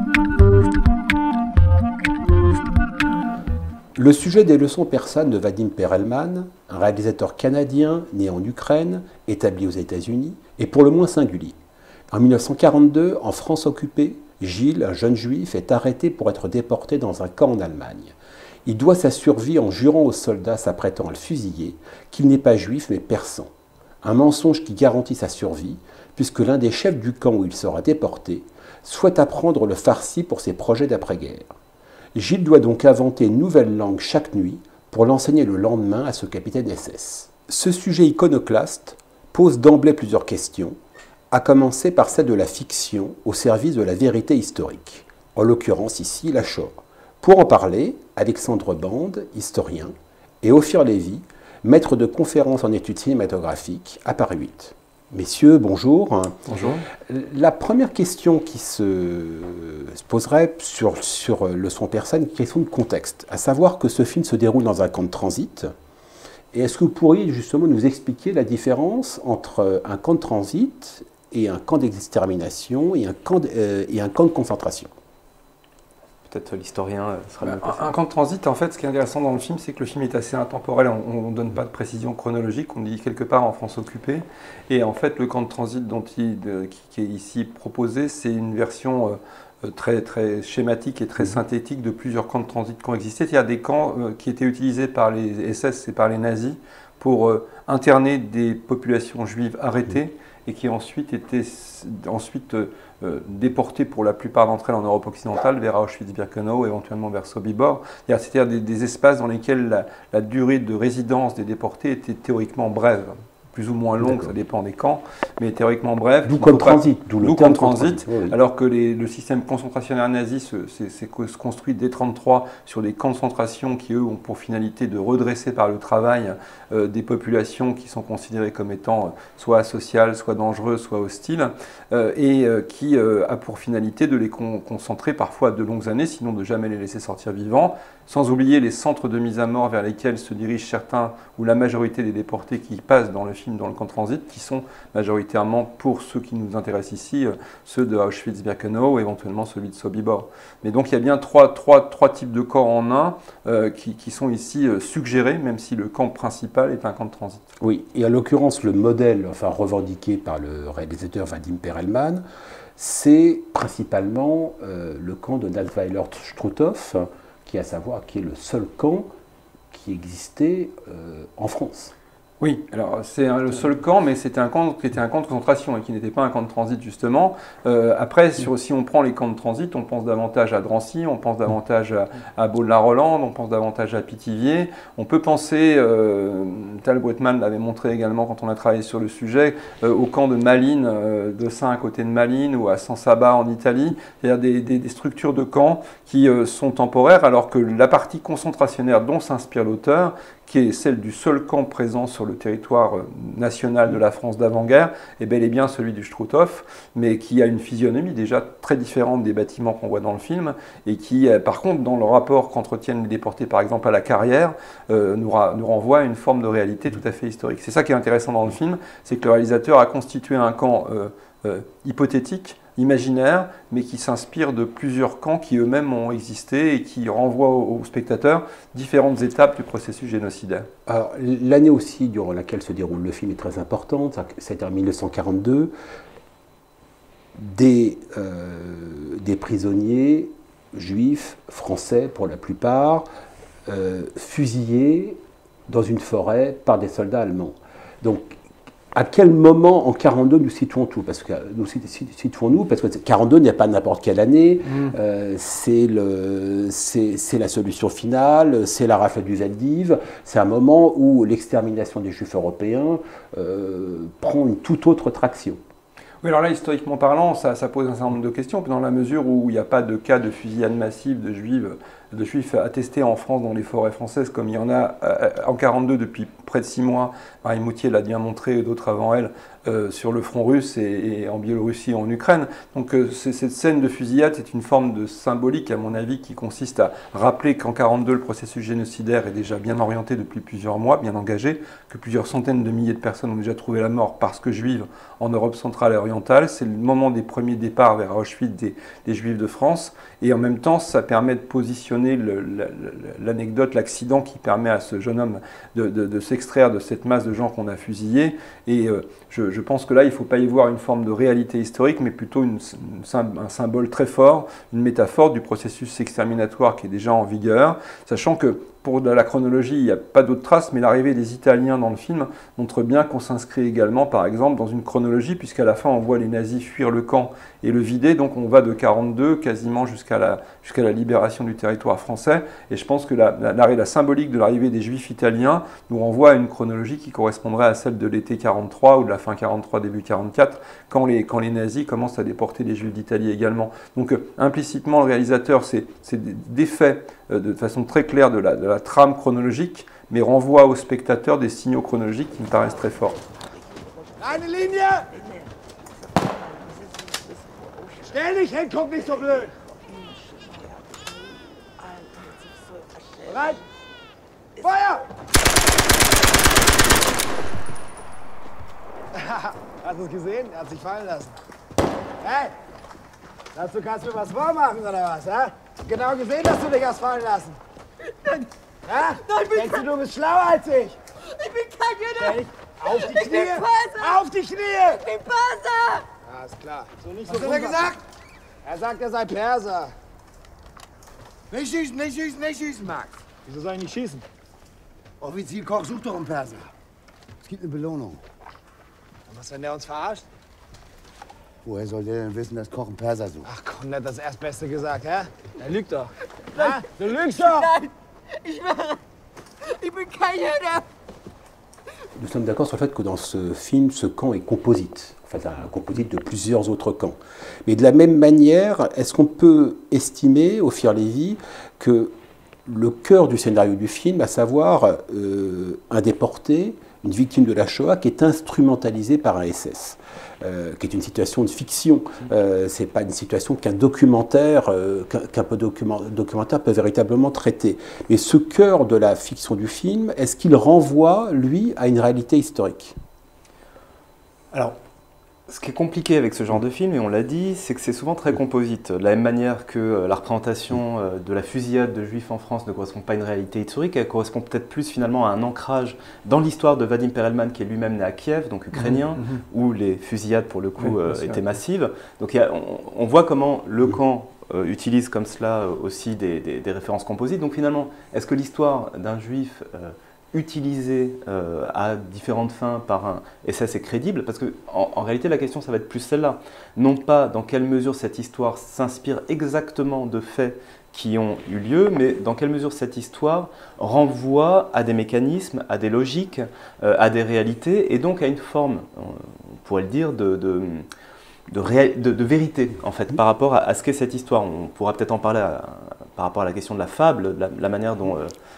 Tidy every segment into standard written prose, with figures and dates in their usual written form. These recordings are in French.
Le sujet des leçons persanes de Vadim Perelman, un réalisateur canadien né en Ukraine, établi aux États-Unis, est pour le moins singulier. En 1942, en France occupée, Gilles, un jeune juif, est arrêté pour être déporté dans un camp en Allemagne. Il doit sa survie en jurant aux soldats s'apprêtant à le fusiller qu'il n'est pas juif mais persan. Un mensonge qui garantit sa survie, puisque l'un des chefs du camp où il sera déporté souhaite apprendre le farsi pour ses projets d'après-guerre. Gilles doit donc inventer une nouvelle langue chaque nuit pour l'enseigner le lendemain à ce capitaine SS. Ce sujet iconoclaste pose d'emblée plusieurs questions, à commencer par celle de la fiction au service de la vérité historique, en l'occurrence ici la Shoah. Pour en parler, Alexandre Bande, historien, et Ophir Lévy, maître de conférences en études cinématographiques à Paris 8. Messieurs, bonjour. Bonjour. La première question qui se poserait sur Leçons persanes, une question de contexte, à savoir que ce film se déroule dans un camp de transit. Et est-ce que vous pourriez justement nous expliquer la différence entre un camp de transit et un camp d'extermination et un camp de concentration? Peut-être l'historien sera mieux placé. Un camp de transit, en fait, ce qui est intéressant dans le film, c'est que le film est assez intemporel. On ne donne pas de précision chronologique, on dit quelque part en France occupée. Et en fait, le camp de transit qui est ici proposé, c'est une version très, très schématique et très synthétique de plusieurs camps de transit qui ont existé. Il y a des camps qui étaient utilisés par les SS et par les nazis pour interner des populations juives arrêtées et qui ensuite étaient déportées pour la plupart d'entre elles en Europe occidentale, vers Auschwitz-Birkenau, éventuellement vers Sobibor. C'est-à-dire des espaces dans lesquels la durée de résidence des déportés était théoriquement brève, plus ou moins longue, ça dépend des camps, mais théoriquement brève. D'où comme transit. D'où comme transit, oui. Alors que le système concentrationnaire nazi se construit dès 1933 sur des camps de concentration qui, eux, ont pour finalité de redresser par le travail des populations qui sont considérées comme étant soit asociales, soit dangereuses, soit hostiles, et qui a pour finalité de les concentrer parfois de longues années, sinon de jamais les laisser sortir vivants, sans oublier les centres de mise à mort vers lesquels se dirigent certains ou la majorité des déportés qui passent dans le film, dans le camp de transit, qui sont majoritairement, pour ceux qui nous intéressent ici, ceux de Auschwitz-Birkenau, éventuellement celui de Sobibor. Mais donc il y a bien trois types de camps en un qui sont ici suggérés, même si le camp principal est un camp de transit. Oui, et en l'occurrence, le modèle revendiqué par le réalisateur Vadim Perelman, c'est principalement le camp de Natzweiler-Struthof, qui est le seul camp qui existait en France. Oui, alors c'est le seul camp, mais c'était un camp qui était un camp de concentration et qui n'était pas un camp de transit justement. Après, si on prend les camps de transit, on pense davantage à Drancy, on pense davantage à Baudelaire-Rolland, on pense davantage à Pithiviers. On peut penser, Tal Brutman l'avait montré également quand on a travaillé sur le sujet, au camp de Malines, de Saint à côté de Malines, ou à San Saba en Italie. C'est-à-dire des structures de camps qui sont temporaires, alors que la partie concentrationnaire dont s'inspire l'auteur, qui est celle du seul camp présent sur le territoire national de la France d'avant-guerre, est bel et bien celui du Struthof, mais qui a une physionomie déjà très différente des bâtiments qu'on voit dans le film, et qui, par contre, dans le rapport qu'entretiennent les déportés, par exemple, à la carrière, nous renvoie à une forme de réalité tout à fait historique. C'est ça qui est intéressant dans le film, c'est que le réalisateur a constitué un camp hypothétique, imaginaire, mais qui s'inspire de plusieurs camps qui eux-mêmes ont existé et qui renvoient aux spectateurs différentes étapes du processus génocidaire. Alors, l'année aussi durant laquelle se déroule le film est très importante, c'est en 1942. Des prisonniers juifs, français pour la plupart, fusillés dans une forêt par des soldats allemands. Donc, à quel moment en 1942 nous situons-nous? Parce que 1942 n'est pas n'importe quelle année, c'est la solution finale, c'est la rafle du Veldiv, c'est un moment où l'extermination des Juifs européens prend une toute autre traction. Oui, alors là, historiquement parlant, ça pose un certain nombre de questions, dans la mesure où il n'y a pas de cas de fusillade massive de Juifs attestés en France dans les forêts françaises, comme il y en a en 1942 depuis près de 6 mois. Marie Moutier l'a bien montré, et d'autres avant elle, sur le front russe et en Biélorussie et en Ukraine. Donc cette scène de fusillade est une forme de symbolique, à mon avis, qui consiste à rappeler qu'en 1942, le processus génocidaire est déjà bien orienté depuis plusieurs mois, bien engagé, que plusieurs centaines de milliers de personnes ont déjà trouvé la mort parce que juives en Europe centrale et orientale. C'est le moment des premiers départs vers Auschwitz des juifs de France. Et en même temps, ça permet de positionner l'anecdote, l'accident qui permet à ce jeune homme de s'extraire de cette masse de gens qu'on a fusillés. Et je pense que là, il ne faut pas y voir une forme de réalité historique, mais plutôt un symbole très fort, une métaphore du processus exterminatoire qui est déjà en vigueur, sachant que pour la chronologie, il n'y a pas d'autres traces, mais l'arrivée des Italiens dans le film montre bien qu'on s'inscrit également, par exemple, dans une chronologie, puisqu'à la fin, on voit les nazis fuir le camp et le vider, donc on va de 1942 quasiment jusqu'à la libération du territoire français, et je pense que la symbolique de l'arrivée des Juifs italiens nous renvoie à une chronologie qui correspondrait à celle de l'été 1943 ou de la fin 1943, début 1944, quand les nazis commencent à déporter les Juifs d'Italie également. Donc implicitement, le réalisateur s'est défait de façon très claire de la trame chronologique, mais renvoie au spectateur des signaux chronologiques qui me paraissent très forts. Eine Linie! Stell dich hin, guck nicht so blöd! Bereit? Feuer! Hast du es gesehen? Er hat sich fallen lassen. Hey! Dazu kannst du mir was vormachen, oder was, hä? Genau gesehen, dass du dich hast fallen lassen. Nein. Ja? Nein, Denkst du bist schlauer als ich? Ich bin kein Jünger! Auf die Ich bin Knie! Perser! Auf die Knie! Ich bin Perser! Ja, ist klar. So nicht so. Was hat er gesagt? Er sagt, er sei Perser. Nicht schießen, nicht schießen, nicht schießen, Max. Wieso soll ich nicht schießen? Offizier Koch sucht doch einen Perser. Es gibt eine Belohnung. Und was, wenn der uns verarscht? Woher soll der denn wissen, dass Koch einen Perser sucht? Ach komm, der hat das Erstbeste gesagt, hä? Er lügt doch. Ha? Du lügst doch! Nein! Ich schwöre! Ich bin kein Jünger! Nous sommes d'accord sur le fait que dans ce film, ce camp est composite, en fait un composite de plusieurs autres camps. Mais de la même manière, est-ce qu'on peut estimer, Ophir Lévy, que le cœur du scénario du film, à savoir un déporté, une victime de la Shoah, qui est instrumentalisé par un SS, qui est une situation de fiction. Ce n'est pas une situation qu'un documentaire, qu'un peu documentaire peut véritablement traiter. Mais ce cœur de la fiction du film, est-ce qu'il renvoie, lui, à une réalité historique? Alors, ce qui est compliqué avec ce genre de film, et on l'a dit, c'est que c'est souvent très composite. De la même manière que la représentation de la fusillade de Juifs en France ne correspond pas à une réalité historique, elle correspond peut-être plus finalement à un ancrage dans l'histoire de Vadim Perelman, qui est lui-même né à Kiev, donc ukrainien, où les fusillades, pour le coup, étaient massives. Donc on voit comment le camp utilise comme cela aussi des références composites. Donc finalement, est-ce que l'histoire d'un Juif utilisé à différentes fins par un SS est crédible? Parce qu'en réalité, la question, ça va être plus celle-là. Non pas dans quelle mesure cette histoire s'inspire exactement de faits qui ont eu lieu, mais dans quelle mesure cette histoire renvoie à des mécanismes, à des logiques, à des réalités, et donc à une forme, on pourrait le dire, de vérité, en fait, par rapport à ce qu'est cette histoire. On pourra peut-être en parler par rapport à la question de la fable, la manière dont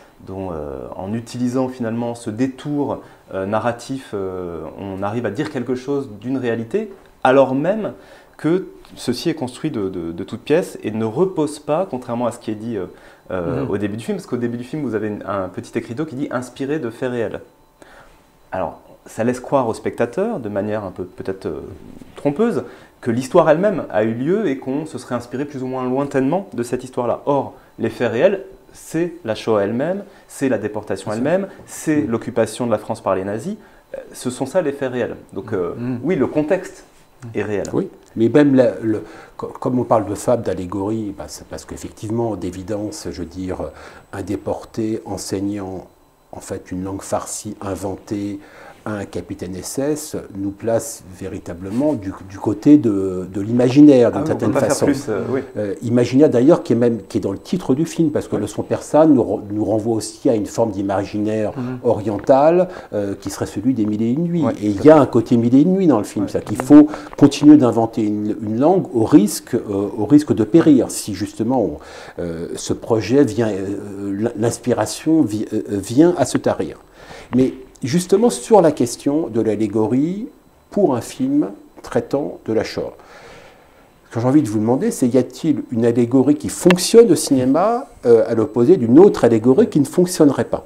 en utilisant finalement ce détour narratif, on arrive à dire quelque chose d'une réalité, alors même que ceci est construit de toutes pièces et ne repose pas, contrairement à ce qui est dit au début du film, parce qu'au début du film, vous avez un petit écriteau qui dit « inspiré de faits réels ». Alors, ça laisse croire au spectateur, de manière un peu peut-être trompeuse, que l'histoire elle-même a eu lieu et qu'on se serait inspiré plus ou moins lointainement de cette histoire-là. Or, les faits réels, c'est la Shoah elle-même, c'est la déportation elle-même, c'est l'occupation de la France par les nazis. Ce sont ça les faits réels. Donc oui, le contexte est réel. Oui, mais même comme on parle de fable, d'allégorie, c'est parce qu'effectivement, d'évidence, je veux dire, un déporté enseignant en fait une langue farcie inventée à un capitaine SS nous place véritablement du côté de l'imaginaire, d'une certaine façon. Imaginaire d'ailleurs qui est dans le titre du film, parce que le son persane nous renvoie aussi à une forme d'imaginaire oriental qui serait celui des Mille et une nuits. Et il y a un côté Mille et une nuits dans le film, c'est-à-dire qu'il faut continuer d'inventer une langue au risque de périr, si justement ce projet vient, l'inspiration vient à se tarir. Mais justement, sur la question de l'allégorie, pour un film traitant de la Shoah. Ce que j'ai envie de vous demander, c'est y a-t-il une allégorie qui fonctionne au cinéma à l'opposé d'une autre allégorie qui ne fonctionnerait pas?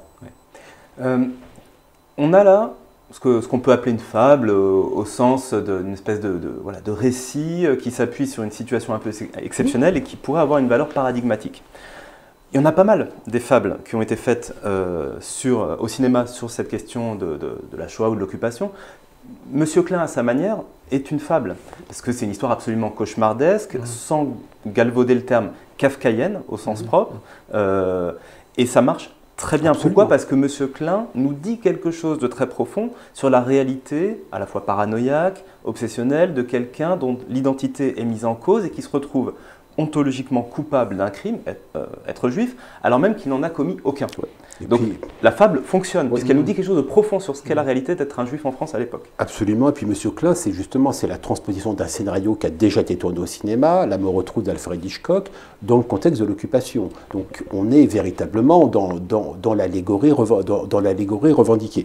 On a là ce qu'on peut appeler une fable au sens d'une espèce de récit qui s'appuie sur une situation un peu exceptionnelle et qui pourrait avoir une valeur paradigmatique. Il y en a pas mal des fables qui ont été faites au cinéma sur cette question de la Shoah ou de l'occupation. Monsieur Klein, à sa manière, est une fable, parce que c'est une histoire absolument cauchemardesque, sans galvauder le terme kafkaïenne au sens propre, et ça marche très bien. Absolument. Pourquoi? Parce que Monsieur Klein nous dit quelque chose de très profond sur la réalité, à la fois paranoïaque, obsessionnelle, de quelqu'un dont l'identité est mise en cause et qui se retrouve ontologiquement coupable d'un crime, être juif, alors même qu'il n'en a commis aucun. Et Donc puis, la fable fonctionne, puisqu'elle nous dit quelque chose de profond sur ce qu'est la réalité d'être un juif en France à l'époque. absolument. Et puis Monsieur Klein, c'est la transposition d'un scénario qui a déjà été tourné au cinéma, La mort aux trousses d'Alfred Hitchcock, dans le contexte de l'occupation. Donc on est véritablement dans l'allégorie revendiquée.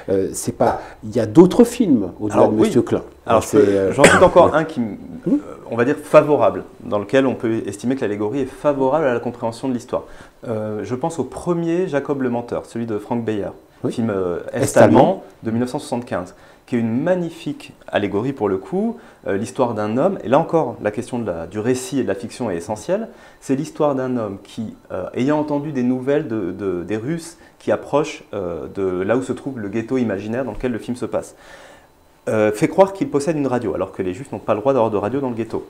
Il y a d'autres films au-delà de Monsieur Klein. Alors j'en cite encore un qui, on va dire, favorable, dans lequel on peut estimer que l'allégorie est favorable à la compréhension de l'histoire. Je pense au premier Jacob le Menteur, celui de Frank Beyer, film est-allemand de 1975, qui est une magnifique allégorie pour le coup, l'histoire d'un homme, et là encore la question du récit et de la fiction est essentielle, c'est l'histoire d'un homme qui, ayant entendu des nouvelles des Russes qui approchent de là où se trouve le ghetto imaginaire dans lequel le film se passe, fait croire qu'il possède une radio, alors que les Juifs n'ont pas le droit d'avoir de radio dans le ghetto.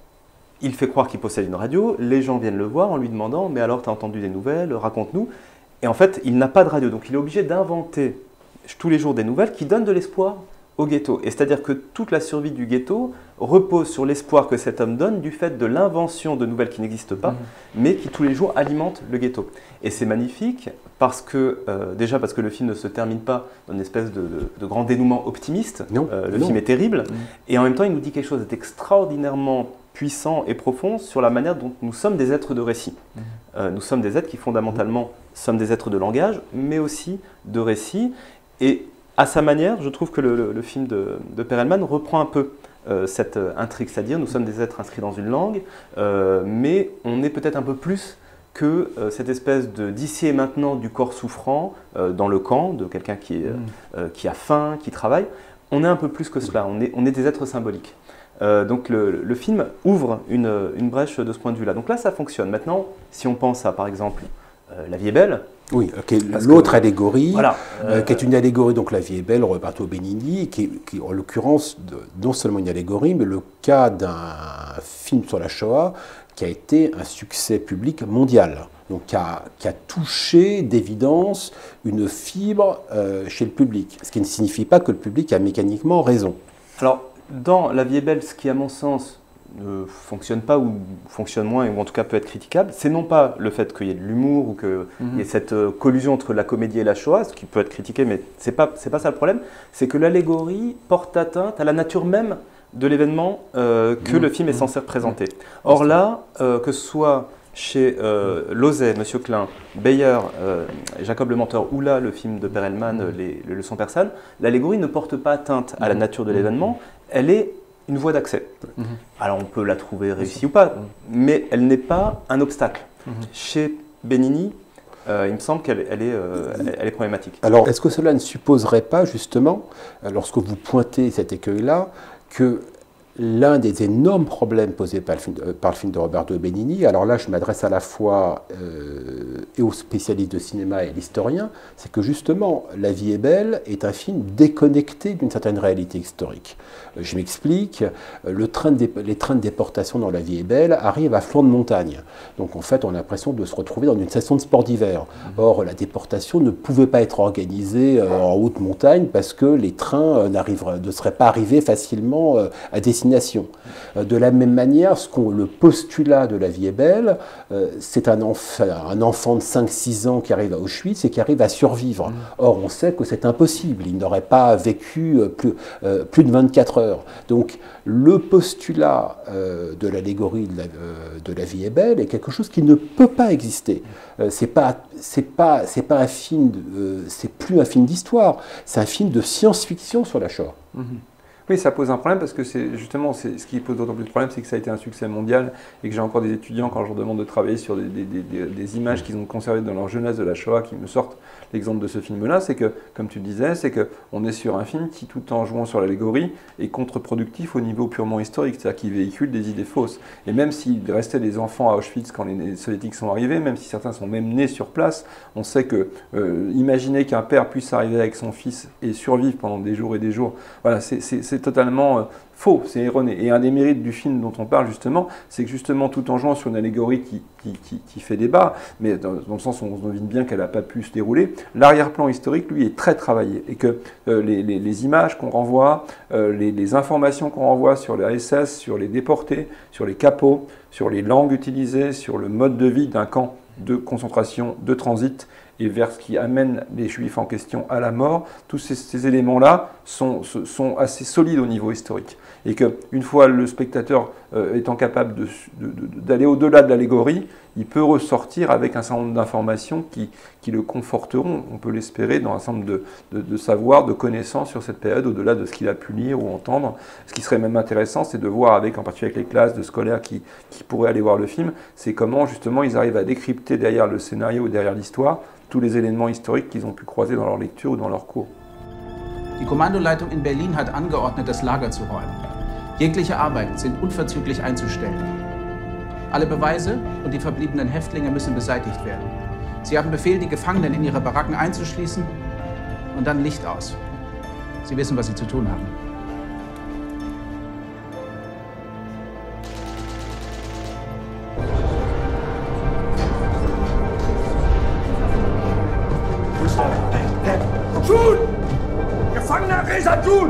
Il fait croire qu'il possède une radio, les gens viennent le voir en lui demandant « mais alors, tu as entendu des nouvelles, raconte-nous ». Et en fait, il n'a pas de radio, donc il est obligé d'inventer tous les jours des nouvelles qui donnent de l'espoir au ghetto. Et c'est-à-dire que toute la survie du ghetto repose sur l'espoir que cet homme donne du fait de l'invention de nouvelles qui n'existent pas, mais qui tous les jours alimentent le ghetto. Et c'est magnifique parce que, déjà parce que le film ne se termine pas dans une espèce de grand dénouement optimiste, le film est terrible, et en même temps il nous dit quelque chose d'extraordinairement puissant et profond sur la manière dont nous sommes des êtres de récit. Nous sommes des êtres qui fondamentalement sommes des êtres de langage, mais aussi de récit. Et à sa manière, je trouve que le film de Perelman reprend un peu cette intrigue, c'est-à-dire nous sommes des êtres inscrits dans une langue, mais on est peut-être un peu plus que cette espèce d'ici et maintenant du corps souffrant dans le camp, de quelqu'un qui a faim, qui travaille. On est un peu plus que cela, on est des êtres symboliques. Donc le film ouvre une brèche de ce point de vue-là. Donc là, ça fonctionne. Maintenant, si on pense à, par exemple, La vie est belle. Oui, l'autre allégorie, voilà, qui est une allégorie, donc La vie est belle, Roberto Benigni, qui est en l'occurrence non seulement une allégorie, mais le cas d'un film sur la Shoah qui a été un succès public mondial. Donc qui a touché d'évidence une fibre chez le public, ce qui ne signifie pas que le public a mécaniquement raison. Alors, dans La vie est belle, ce qui, à mon sens, ne fonctionne pas ou fonctionne moins, ou en tout cas peut être critiquable, c'est non pas le fait qu'il y ait de l'humour ou qu'il y ait cette collusion entre la comédie et la Shoah, ce qui peut être critiqué, mais c'est pas ça le problème, c'est que l'allégorie porte atteinte à la nature même de l'événement que le film est censé représenter. Or là, que ce soit chez Lauzet, Monsieur Klein, Beyer, Jacob le Menteur, ou là, le film de Perelman, les leçons persanes, l'allégorie ne porte pas atteinte à la nature de l'événement, elle est une voie d'accès. Alors on peut la trouver réussie ou pas, mais elle n'est pas un obstacle. Chez Benigni, il me semble qu'elle est problématique. Alors, est-ce que cela ne supposerait pas, justement, lorsque vous pointez cet écueil-là, que l'un des énormes problèmes posés par le film de Roberto Benigni, alors là je m'adresse à la fois et aux spécialistes de cinéma et à l'historien, c'est que justement La vie est belle est un film déconnecté d'une certaine réalité historique. Je m'explique, les trains de déportation dans La vie est belle arrivent à flanc de montagne. Donc en fait on a l'impression de se retrouver dans une station de sport d'hiver. Or la déportation ne pouvait pas être organisée en haute montagne parce que les trains ne seraient pas arrivés facilement à destination. De la même manière, le postulat de La vie est belle, c'est un enfant de 5-6 ans qui arrive à Auschwitz et qui arrive à survivre. Or, on sait que c'est impossible, il n'aurait pas vécu plus de 24 heures. Donc, le postulat de l'allégorie de La vie est belle est quelque chose qui ne peut pas exister. C'est un film, c'est plus un film d'histoire, c'est un film de science-fiction sur la Shoah. Oui, ça pose un problème parce que c'est justement ce qui pose d'autant plus de problème, c'est que ça a été un succès mondial et que j'ai encore des étudiants quand je leur demande de travailler sur des images qu'ils ont conservées dans leur jeunesse de la Shoah qui me sortent l'exemple de ce film-là, c'est que, comme tu disais, c'est qu'on est sur un film qui, tout en jouant sur l'allégorie, est contre-productif au niveau purement historique, c'est-à-dire qu'il véhicule des idées fausses. Et même s'il restait des enfants à Auschwitz quand les soviétiques sont arrivés, même si certains sont même nés sur place, on sait que imaginer qu'un père puisse arriver avec son fils et survivre pendant des jours et des jours, voilà, c'est totalement faux, c'est erroné. Et un des mérites du film dont on parle justement, c'est que justement tout en jouant sur une allégorie qui fait débat, mais dans le sens où on se devine bien qu'elle n'a pas pu se dérouler, l'arrière-plan historique, lui, est très travaillé. Et que les images qu'on renvoie, les informations qu'on renvoie sur les SS, sur les déportés, sur les capots, sur les langues utilisées, sur le mode de vie d'un camp de concentration, de transit, et vers ce qui amène les Juifs en question à la mort, tous ces éléments-là sont assez solides au niveau historique. Et qu'une fois le spectateur étant capable d'aller au-delà de l'allégorie, il peut ressortir avec un certain nombre d'informations qui le conforteront, on peut l'espérer, dans un certain nombre de savoirs, de connaissances sur cette période, au-delà de ce qu'il a pu lire ou entendre. Ce qui serait même intéressant, c'est de voir, en particulier avec les classes de scolaires qui pourraient aller voir le film, c'est comment justement ils arrivent à décrypter derrière le scénario ou derrière l'histoire tous les éléments historiques qu'ils ont pu croiser dans leur lecture ou dans leur cours. Die Kommandoleitung in Berlin hat angeordnet, das Lager zu räumen. Jegliche Arbeiten sind unverzüglich einzustellen. Alle Beweise und die verbliebenen Häftlinge müssen beseitigt werden. Sie haben Befehl, die Gefangenen in ihre Baracken einzuschließen und dann Licht aus. Sie wissen, was Sie zu tun haben. Jun! Gefangener Reza Jun!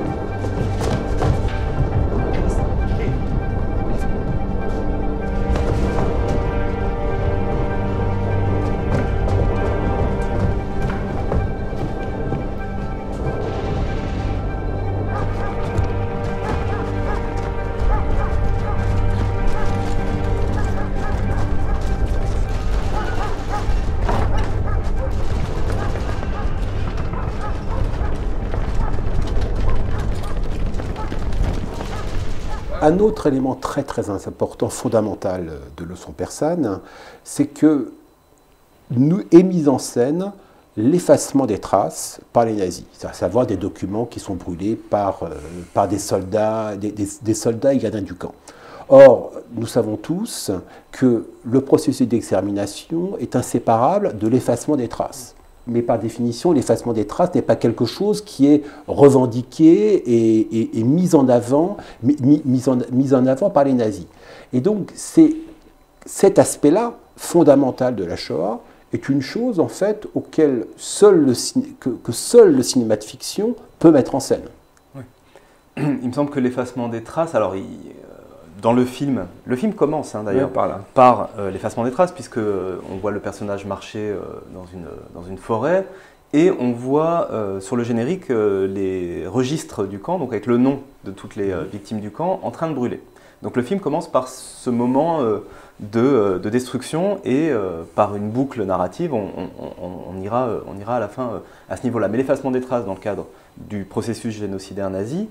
Un autre élément très très important, fondamental de Leçon persane, c'est que nous est mise en scène l'effacement des traces par les nazis, à savoir des documents qui sont brûlés par des soldats, des soldats et gardiens du camp. Or, nous savons tous que le processus d'extermination est inséparable de l'effacement des traces. Mais par définition, l'effacement des traces n'est pas quelque chose qui est revendiqué et mis en avant par les nazis. Et donc, cet aspect-là, fondamental de la Shoah, est une chose, en fait, auquel seul le cinéma de fiction peut mettre en scène. Oui. Il me semble que l'effacement des traces, alors dans le film commence d'ailleurs par l'effacement des traces, puisque on voit le personnage marcher dans une forêt, et on voit sur le générique les registres du camp, donc avec le nom de toutes les victimes du camp, en train de brûler. Donc le film commence par ce moment de destruction, et par une boucle narrative, on ira à la fin à ce niveau-là. Mais l'effacement des traces dans le cadre du processus génocidaire nazi,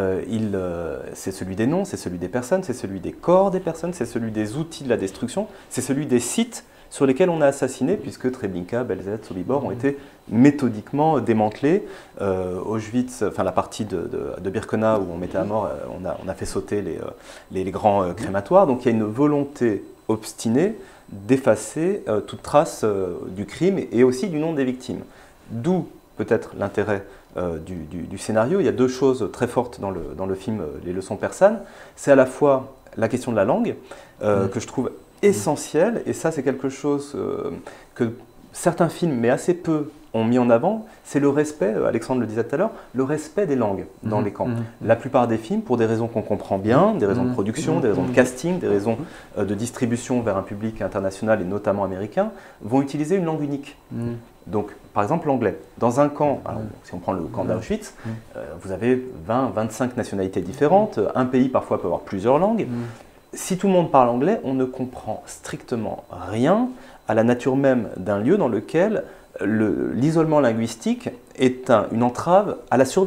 c'est celui des noms, c'est celui des personnes, c'est celui des corps des personnes, c'est celui des outils de la destruction, c'est celui des sites sur lesquels on a assassiné, puisque Treblinka, Belzec, Sobibor ont été méthodiquement démantelés. Auschwitz, enfin la partie de Birkenau où on mettait à mort, on a fait sauter les grands crématoires. Donc il y a une volonté obstinée d'effacer toute trace du crime et aussi du nom des victimes. D'où peut-être l'intérêt du scénario. Il y a deux choses très fortes dans le film Les Leçons persanes. C'est à la fois la question de la langue, que je trouve essentielle, et ça c'est quelque chose que certains films, mais assez peu, ont mis en avant, c'est le respect, Alexandre le disait tout à l'heure, le respect des langues dans les camps. La plupart des films, pour des raisons qu'on comprend bien, des raisons de production, des raisons de casting, des raisons de distribution vers un public international et notamment américain, vont utiliser une langue unique. Donc, par exemple, l'anglais. Dans un camp, alors, si on prend le camp d'Auschwitz, vous avez 20-25 nationalités différentes, un pays parfois peut avoir plusieurs langues. Si tout le monde parle anglais, on ne comprend strictement rien à la nature même d'un lieu dans lequel l'isolement linguistique est une entrave à la survie.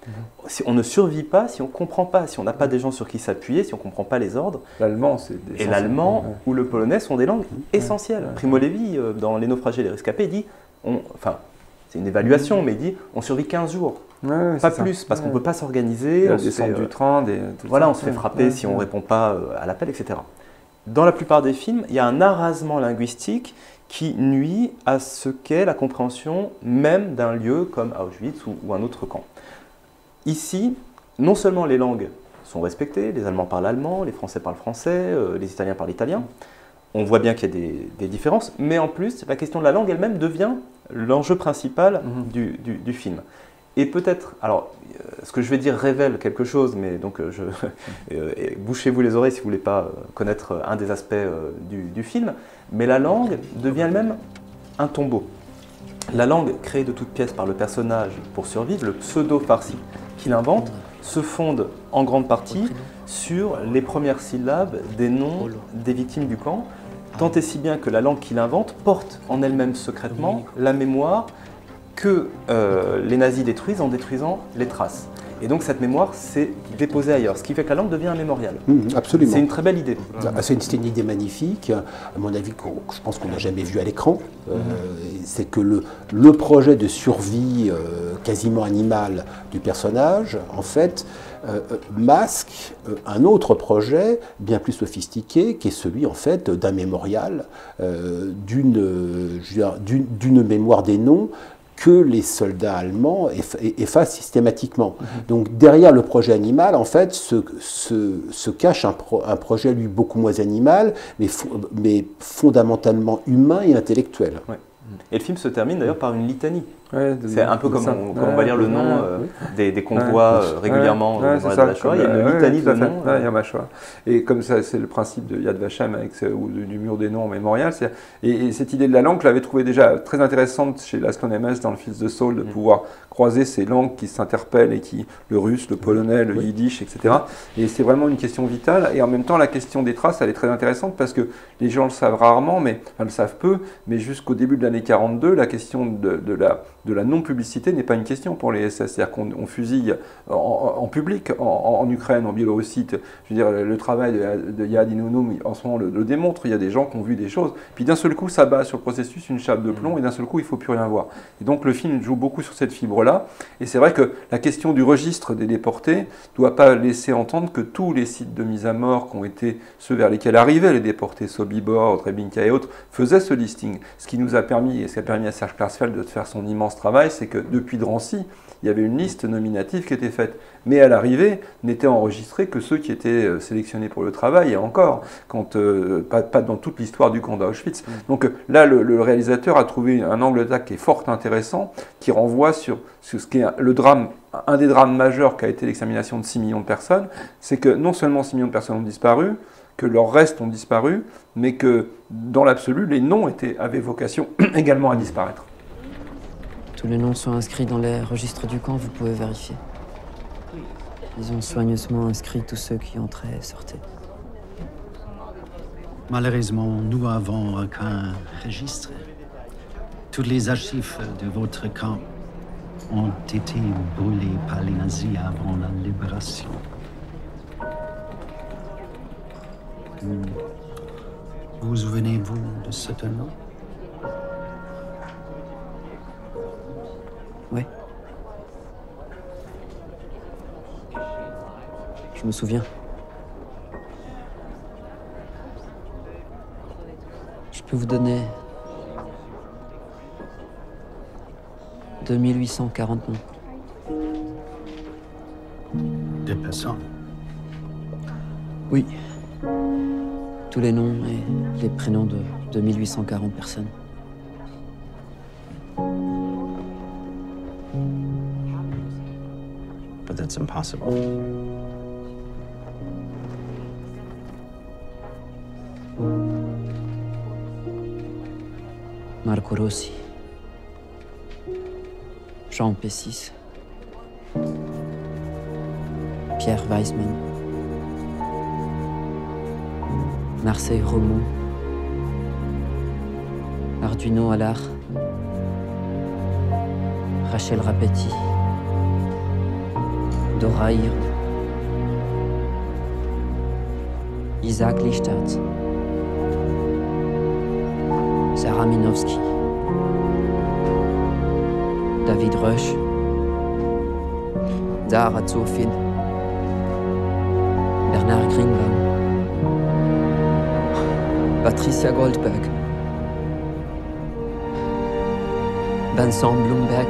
On ne survit pas si on ne comprend pas, si on n'a pas des gens sur qui s'appuyer, si on ne comprend pas les ordres. L'allemand, c'est Et l'allemand ou le polonais sont des langues essentielles. Primo Levi, dans Les naufragés et les rescapés, dit, c'est une évaluation, mais il dit on survit 15 jours. Pas plus, parce qu'on ne peut pas s'organiser. On descend du train. On se fait frapper si on ne répond pas à l'appel, etc. Dans la plupart des films, il y a un arrasement linguistique qui nuit à ce qu'est la compréhension même d'un lieu comme Auschwitz ou un autre camp. Ici, non seulement les langues sont respectées, les Allemands parlent allemand, les Français parlent français, les Italiens parlent italien, on voit bien qu'il y a des différences, mais en plus, la question de la langue elle-même devient l'enjeu principal du film. Et peut-être, alors, ce que je vais dire révèle quelque chose, mais donc bouchez-vous les oreilles si vous ne voulez pas connaître un des aspects du film, mais la langue devient elle-même un tombeau. La langue créée de toutes pièces par le personnage pour survivre, le pseudo-farsi qu'il invente, se fonde en grande partie sur les premières syllabes des noms des victimes du camp, tant et si bien que la langue qu'il invente porte en elle-même secrètement la mémoire que les nazis détruisent en détruisant les traces. Et donc cette mémoire s'est déposée ailleurs, ce qui fait que la langue devient un mémorial. Absolument. C'est une très belle idée. C'est une idée magnifique, à mon avis, je pense qu'on n'a jamais vu à l'écran. C'est que le projet de survie quasiment animale du personnage, en fait, masque un autre projet bien plus sophistiqué, qui est celui, en fait, d'un mémorial, d'une mémoire des noms, que les soldats allemands effacent systématiquement. Donc derrière le projet animal, en fait, se cache un projet, lui, beaucoup moins animal, mais fondamentalement humain et intellectuel. Ouais. Et le film se termine d'ailleurs par une litanie. C'est un peu comme on va lire le nom des convois régulièrement dans la Shoah. Il y a une litanie de noms. Yom HaShoah. Et comme ça, c'est le principe de Yad Vashem ou du mur des noms en mémorial. Et cette idée de la langue, je l'avais trouvée déjà très intéressante chez Laszlo Nemes dans Le Fils de Saul, de pouvoir croiser ces langues qui s'interpellent et le russe, le polonais, le yiddish, etc. Et c'est vraiment une question vitale. Et en même temps, la question des traces, elle est très intéressante parce que les gens le savent rarement, le savent peu, mais jusqu'au début de l'année 42, la question de la non-publicité n'est pas une question pour les SS. C'est-à-dire qu'on fusille en public, en Ukraine, en Biélorussie. Je veux dire, le travail de Yad Inounoum, en ce moment, le démontre. Il y a des gens qui ont vu des choses. Puis d'un seul coup, ça bat sur le processus une chape de plomb et d'un seul coup, il ne faut plus rien voir. Et donc, le film joue beaucoup sur cette fibre-là. Et c'est vrai que la question du registre des déportés ne doit pas laisser entendre que tous les sites de mise à mort qui ont été ceux vers lesquels arrivaient les déportés, Sobibor, Treblinka et autres, faisaient ce listing. Ce qui nous a permis, et ce qui a permis à Serge Klarsfeld de faire son immense travail, c'est que depuis Drancy, il y avait une liste nominative qui était faite. Mais à l'arrivée, n'étaient enregistrés que ceux qui étaient sélectionnés pour le travail, et encore, pas dans toute l'histoire du camp d'Auschwitz. Donc là, le réalisateur a trouvé un angle d'attaque qui est fort intéressant, qui renvoie sur ce qui est le drame, un des drames majeurs qu'a été l'extermination de 6 millions de personnes, c'est que non seulement 6 millions de personnes ont disparu, que leurs restes ont disparu, mais que dans l'absolu, les noms avaient vocation également à disparaître. Tous les noms sont inscrits dans les registres du camp, vous pouvez vérifier. Ils ont soigneusement inscrit tous ceux qui entraient et sortaient. Malheureusement, nous n'avons aucun registre. Toutes les archives de votre camp ont été brûlées par les nazis avant la libération. Vous souvenez-vous de ce nom? Oui. Je me souviens. Je peux vous donner 2840 noms. Des personnes? Oui. Tous les noms et les prénoms de 2840 personnes. But that's impossible. Marco Rossi, Jean Pessis, Pierre Weissman, Marseille Romont, Arduino Allard, Rachel Rapetti, Dora Iro, Isaac Lichtert, Sarah Minowski, David Rösch, Zahra Zofin, Bernard Greenbaum, Patricia Goldberg, Vincent Bloomberg,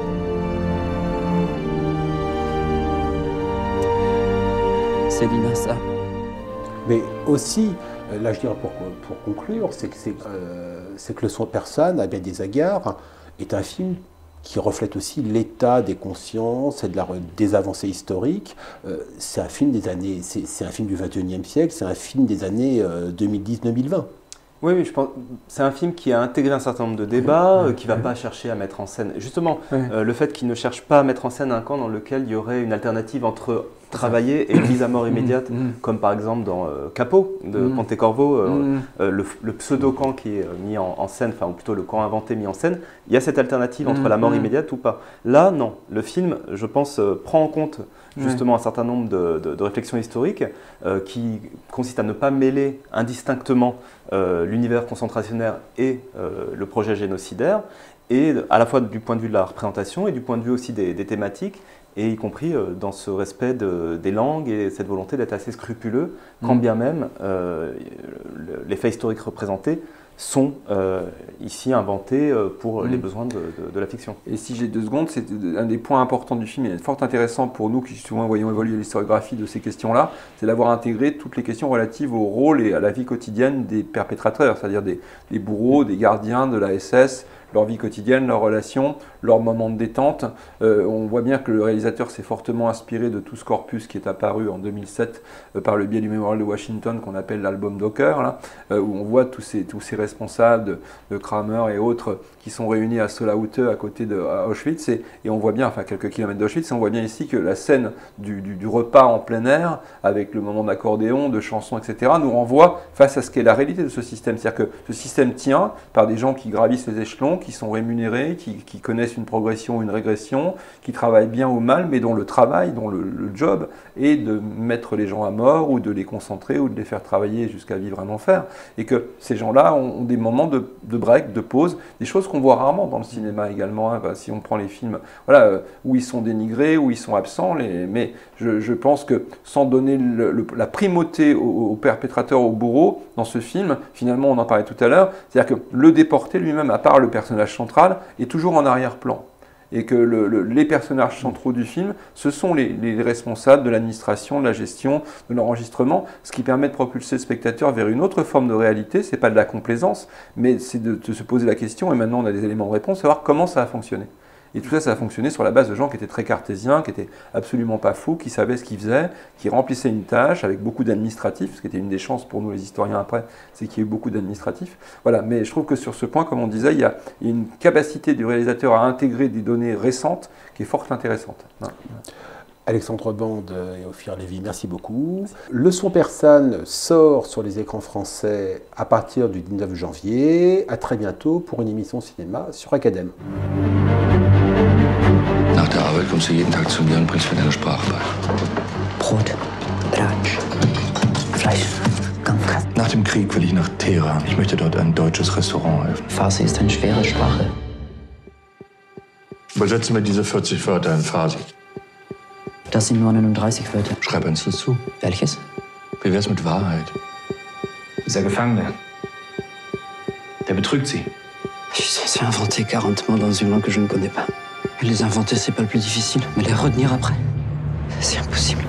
Céline Assa. Mais aussi, là je dirais pour conclure, c'est que Le Son Persane, à bien des égards, est un film qui reflète aussi l'état des consciences et des avancées historiques. C'est un film c'est un film du XXIe siècle, c'est un film des années 2010-2020. Oui, je pense c'est un film qui a intégré un certain nombre de débats, qui ne va pas chercher à mettre en scène. Justement, le fait qu'il ne cherche pas à mettre en scène un camp dans lequel il y aurait une alternative entre travailler et mise à mort immédiate, comme par exemple dans Capot de Pontecorvo, le pseudo-camp qui est mis en scène, enfin ou plutôt le camp inventé mis en scène, il y a cette alternative entre la mort immédiate ou pas. Là, non. Le film, je pense, prend en compte justement un certain nombre de réflexions historiques qui consistent à ne pas mêler indistinctement l'univers concentrationnaire et le projet génocidaire, et à la fois du point de vue de la représentation et du point de vue aussi des thématiques, et y compris dans ce respect des langues et cette volonté d'être assez scrupuleux, quand bien même les faits historiques représentés sont ici inventés pour les besoins de la fiction. Et si j'ai 2 secondes, c'est un des points importants du film, et fort intéressant pour nous qui souvent voyons évoluer l'historiographie de ces questions-là, c'est d'avoir intégré toutes les questions relatives au rôle et à la vie quotidienne des perpétrateurs, c'est-à-dire des bourreaux, des gardiens de la SS, leur vie quotidienne, leurs relations, leurs moments de détente. On voit bien que le réalisateur s'est fortement inspiré de tout ce corpus qui est apparu en 2007 par le biais du Mémorial de Washington qu'on appelle l'album Docker, là, où on voit tous ces responsables de Kramer et autres qui sont réunis à Solautte à côté de Auschwitz, et on voit bien, enfin quelques kilomètres d'Auschwitz, et on voit bien ici que la scène du repas en plein air, avec le moment d'accordéon, de chansons, etc., nous renvoie face à ce qu'est la réalité de ce système. C'est-à-dire que ce système tient par des gens qui gravissent les échelons, qui sont rémunérés, qui connaissent une progression ou une régression, qui travaillent bien ou mal, mais dont le travail, dont le job est de mettre les gens à mort, ou de les concentrer, ou de les faire travailler jusqu'à vivre un enfer. Et que ces gens-là ont des moments de break, de pause, des choses qu'on voit rarement dans le cinéma également, hein. Si on prend les films où ils sont dénigrés, où ils sont absents, mais je pense que sans donner la primauté aux perpétrateurs, aux bourreaux, dans ce film, finalement on en parlait tout à l'heure, c'est-à-dire que le déporté lui-même, à part le personnage central, est toujours en arrière-plan. Et que les personnages centraux du film, ce sont les responsables de l'administration, de la gestion, de l'enregistrement, ce qui permet de propulser le spectateur vers une autre forme de réalité. C'est pas de la complaisance, mais c'est de se poser la question, et maintenant on a des éléments de réponse, savoir comment ça a fonctionné. Et tout ça, ça a fonctionné sur la base de gens qui étaient très cartésiens, qui étaient absolument pas fous, qui savaient ce qu'ils faisaient, qui remplissaient une tâche avec beaucoup d'administratifs, ce qui était une des chances pour nous les historiens après, c'est qu'il y a eu beaucoup d'administratifs. Voilà, mais je trouve que sur ce point, comme on disait, il y a une capacité du réalisateur à intégrer des données récentes qui est fort intéressante. Alexandre Bande et Ophir Lévy, merci beaucoup. Le Son Persane sort sur les écrans français à partir du 19 janvier. À très bientôt pour une émission cinéma sur Academ. Nach der Arbeit kommst du jeden Tag zu mir und bringst mir deine Sprache bei. Brot, Bratsch, Fleisch, Gangkas. Nach dem Krieg will ich nach Teheran. Ich möchte dort ein deutsches Restaurant eröffnen. Farsi ist eine schwere Sprache. Übersetze mir diese 40 Wörter in Farsi. Das sind nur 39 Wörter. Schreib eins dazu. Welches? Wie wär's mit Wahrheit? Dieser Gefangene. Der betrügt sie. Je suis censé inventer 40 mots dans une langue que je ne connais pas. Les inventer, c'est pas le plus difficile, mais les retenir après, c'est impossible.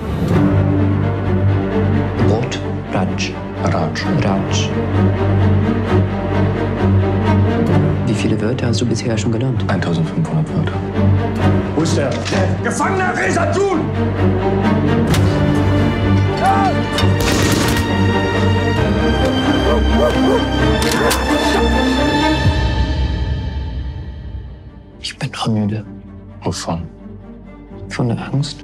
Brot, Ratsch. Ratsch. Ratsch. Wie viele Wörter hast du bisher schon gelernt? 1500 Wörter. Wo ist der? Gefangener Reza Jun! Ich bin noch müde. Wovon? Von der Angst.